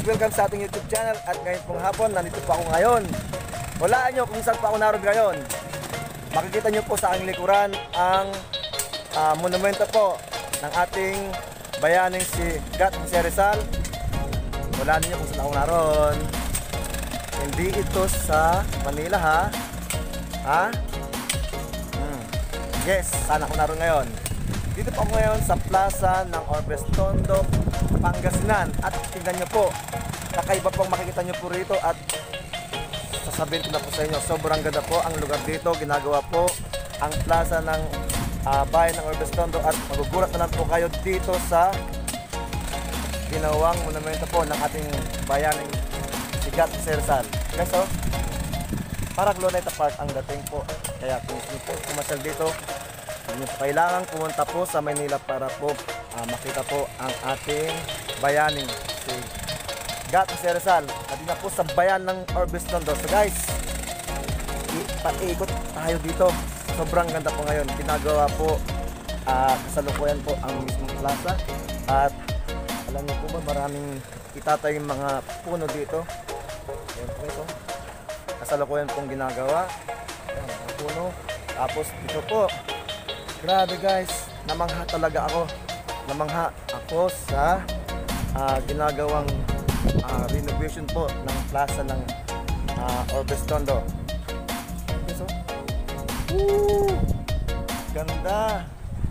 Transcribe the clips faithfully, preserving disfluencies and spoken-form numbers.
welcome sa ating YouTube channel. At ngayon pong hapon, nandito po ako ngayon. Walaan nyo kung saan pa ako naroon ngayon. Makikita nyo po sa aking likuran ang uh, monumento po ng ating bayaning si Gat Jose Rizal. Walaan nyo kung saan ako naroon. Hindi ito sa Manila, ha? Ha? Hmm. Yes, saan ako naroon ngayon? Dito po ako ngayon sa plaza ng Orbes Tondo, Pangasinan. At tingnan nyo po, kakaiba pong makikita nyo po rito. At sasabihin ko na po sa inyo, sobrang ganda po ang lugar dito. Ginagawa po ang plaza ng uh, bayan ng Orbes Tondo. At magugulat na lang po kayo dito sa ginawang monumento po ng ating bayaning si Gat Jose Rizal. Guys, so, para Glorieta Park ang dating po. Kaya kung gusto po pumasyal dito, kailangan pumunta po sa Maynila para po uh, makita po ang ating bayaning si Gat Jose Rizal. At na po sa bayan ng Orbes Tondo. So guys, ipaikot tayo dito. Sobrang ganda po ngayon. Ginagawa po uh, kasalukuyan po ang mismong plaza. At alam niyo po ba, maraming itatayo yung mga puno dito. Ayan po ito. Kasalukuyan pong ginagawa. Ayan, mga puno. Tapos dito po, grabe guys, namangha talaga ako. Namangha ako sa uh, ginagawang uh, renovation po ng plaza ng uh, Orbes Tondo. Okay, so, woo! Ganda!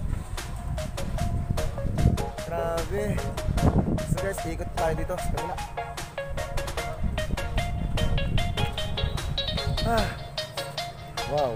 Grabe! So guys, ikot tayo dito sa kabila. Ah! Wow!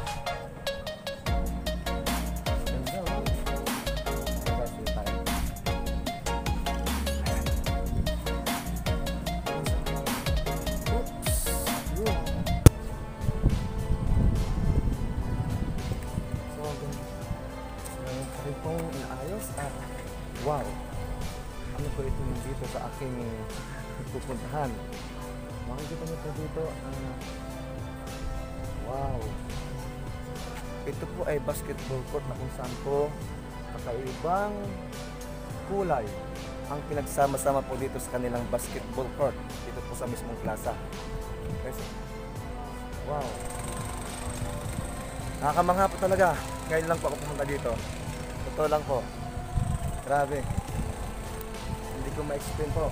Wow! Ano po ito dito sa aking pupuntahan? Makikita niyo po dito ang uh, wow! Ito po ay basketball court na kung saan po kakaibang kulay ang pinagsama-sama po dito sa kanilang basketball court dito po sa mismong plaza. Guys, wow! Nakakamangha po talaga. Ngayon lang po ako pumunta dito. Totoo lang po. Grabe. Hindi ko ma-explain po.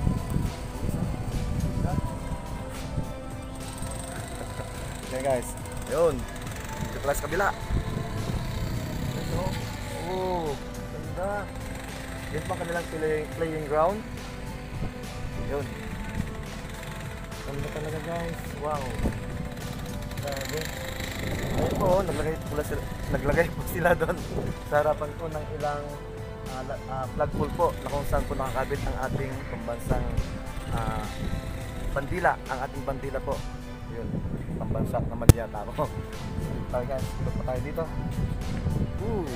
Okay guys. Yun. Dito pala sa kabila. Ito. Oh, ganda. Yan pa kanilang play, playing ground. Yun. Ganda talaga guys. Wow. Grabe. Ayun po, naglagay po sila, naglagay po sila doon sa harapan po ng ilang Uh, uh, flagpole po na kung saan po nakakabit ang ating pambansang uh, bandila, ang ating bandila po. Yun, pambansa na malyata po. Tayo guys, ito po tayo dito. Ooh.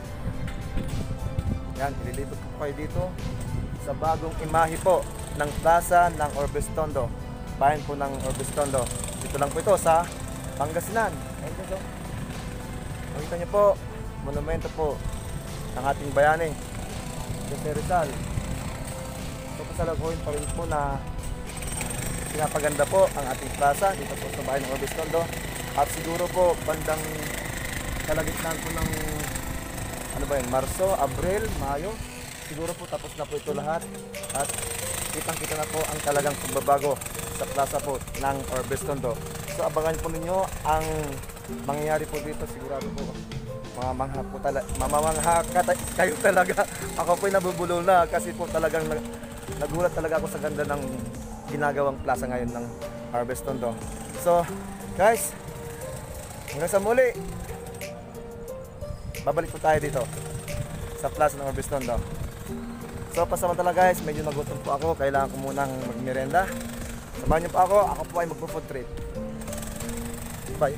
Yan, ililibot po kayo dito sa bagong imahe po ng plaza ng Orbes Tondo, bayan po ng Orbes Tondo. Dito lang po ito sa Pangasinan. Ayun po, so makita niyo po, monumento po ang ating bayani Jose Rizal. So pasalukuyan pa rin po na pinapaganda po ang ating plaza dito po sa bayan ng Orbes Tondo. At siguro po bandang kalagitnaan po ng ano ba yun, Marso, Abril, Mayo, siguro po tapos na po ito lahat. At kitang kita na po ang talagang pagbabago sa plaza po ng Orbes Tondo. So abangan po ninyo ang mangyayari po dito, sigurado po mamamangha po talaga, mamamangha kayo talaga. Ako po'y nabubulol na kasi po talagang nag, nagulat talaga ako sa ganda ng ginagawang plaza ngayon ng Orbes Tondo. So guys, hanggang sa muli, babalik po tayo dito sa plaza ng Orbes Tondo. So pasamantala guys, medyo nagutom po ako, kailangan ko munang magmerenda. Samahan niyo po ako, ako po ay magpo-food trip. Bye!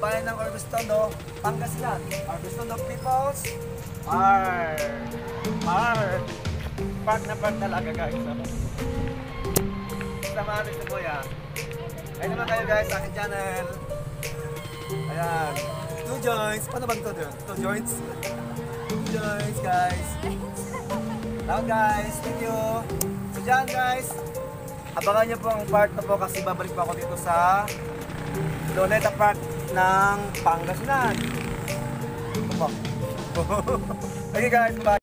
bayan ng Orbestondo, Pangasinan. Orbestondo peoples are are park na park talaga guys. Samahan niyo si Kuya. Ayun naman kayo guys sa aking channel. Ayan. Two joints. Paano bang to doon? Two joints? Two joints guys. Now guys, thank you. So dyan guys, abangan niyo po ang part na po kasi babalik po ako dito sa Luneta Park ng Pangasinan. Ito po. Okay guys, bye.